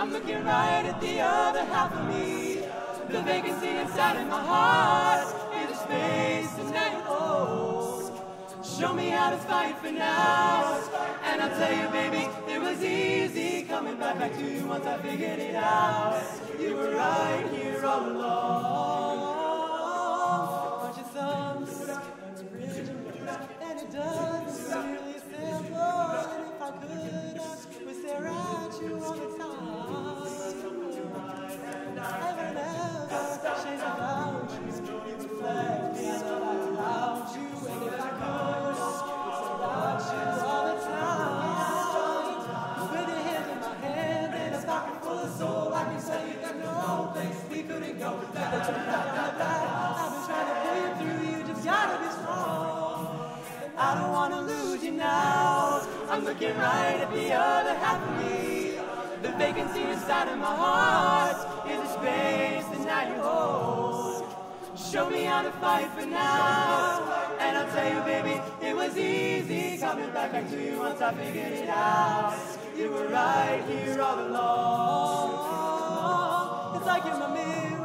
I'm looking right at the other half of me. The vacancy inside of my heart is a space that now you hold. Show me how to fight for now. And I'll tell you, baby, it was easy coming back to you once I figured it out. You were right here all along. Aren't you thumbs? And it does really simple. And if I could, would stare at you all the time. I would never change about you. You reflect me that I allowed you. And if I could, would stare at you all the time. With your hands in my hand and a stocking full of soul, I can tell you that no place we couldn't go. That the truth out on the back. I've been trying to pull you through. You just gotta be strong. I don't wanna lose you now. I'm looking right at the other half of me. The vacancy inside of my heart is a space that now you hold. Show me how to fight for now. And I'll tell you, baby, it was easy coming back to you once I figured it out. You were right here all along. It's like you're my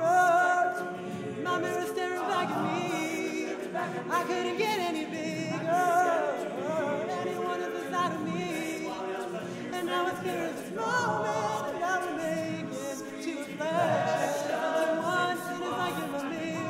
mirror staring back at me. I couldn't get any bigger. Anyone is inside of me. And now it's clear as this moment that I will make it to a flash. And once it is like you're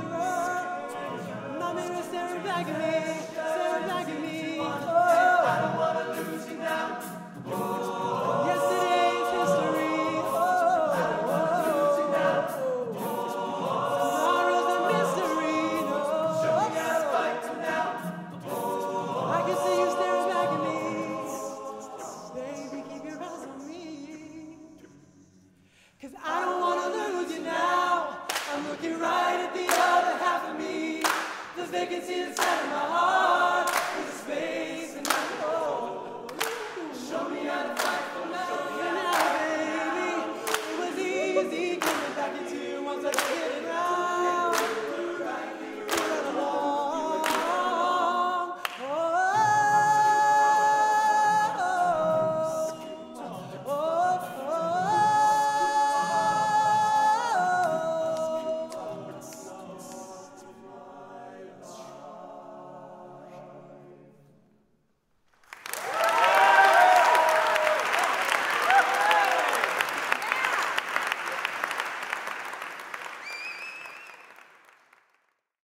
my mirror staring back at me, staring back at me. Oh, I don't want to lose you now. Oh, yesterday's history. Oh, I don't want to lose you now. Tomorrow's a mystery. No, show me how to fight for now. I can see you staring back at me. Baby, keep your eyes on me. 'Cause I don't want to lose you now. I'm looking right at the other half of me. The vacancy inside of my heart.